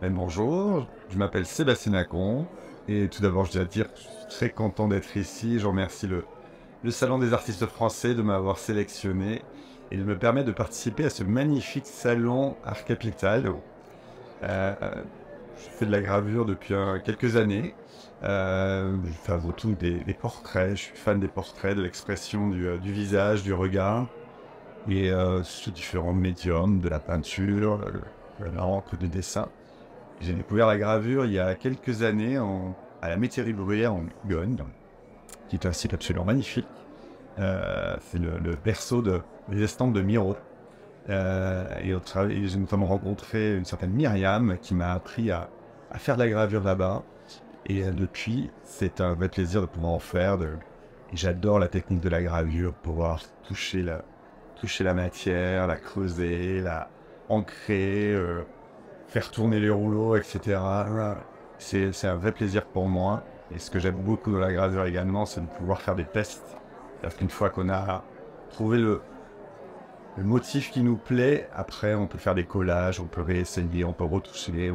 Bonjour, je m'appelle Sébastien Acon et tout d'abord je dois dire que je suis très content d'être ici. Je remercie le Salon des artistes français de m'avoir sélectionné et de me permettre de participer à ce magnifique salon Art Capital. Euh, je fais de la gravure depuis quelques années. Je fais avant tout des portraits. Je suis fan des portraits, de l'expression du visage, du regard et sous différents médiums, de la peinture, l'encre, du dessin. J'ai découvert la gravure il y a quelques années à la métairie bruyère en Bourgogne, qui est un site absolument magnifique. C'est le berceau des estampes de Miro. Et j'ai notamment rencontré une certaine Myriam qui m'a appris à faire de la gravure là-bas. Et depuis, c'est un vrai plaisir de pouvoir en faire. Et j'adore la technique de la gravure, pouvoir toucher la matière, la creuser, la ancrer, faire tourner les rouleaux, etc. C'est un vrai plaisir pour moi. Et ce que j'aime beaucoup dans la gravure également, c'est de pouvoir faire des tests. C'est-à-dire qu'une fois qu'on a trouvé le motif qui nous plaît, après on peut faire des collages, on peut réessayer, on peut retoucher,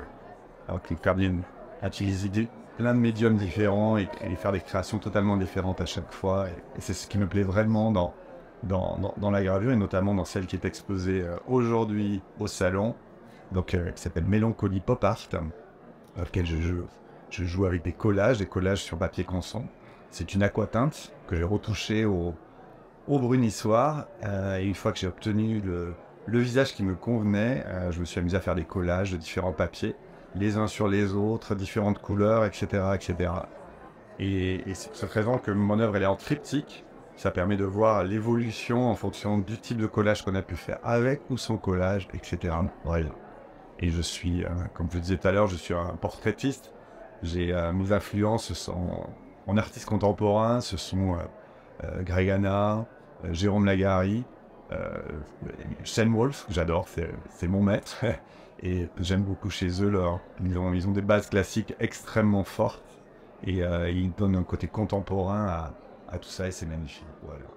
utiliser plein de médiums différents et faire des créations totalement différentes à chaque fois. Et c'est ce qui me plaît vraiment dans la gravure, et notamment dans celle qui est exposée aujourd'hui au salon, qui s'appelle Mélancolie Pop Art, dans lequel je joue avec des collages sur papier canson. C'est une aquatinte que j'ai retouchée au brunissoir, et une fois que j'ai obtenu le visage qui me convenait, je me suis amusé à faire des collages de différents papiers, les uns sur les autres, différentes couleurs, etc. etc. Et c'est pour cette raison que mon œuvre elle est en triptyque. Ça permet de voir l'évolution en fonction du type de collage qu'on a pu faire avec ou sans collage, etc. Voilà. Et je suis, comme je le disais tout à l'heure, je suis un portraitiste. Mes influences sont en artistes contemporains, ce sont Greg Hanna, Jérôme Lagari, euh, Shane Wolf, que j'adore, c'est mon maître. Et j'aime beaucoup chez eux, ils ont des bases classiques extrêmement fortes et ils donnent un côté contemporain à tout ça et c'est magnifique. Voilà.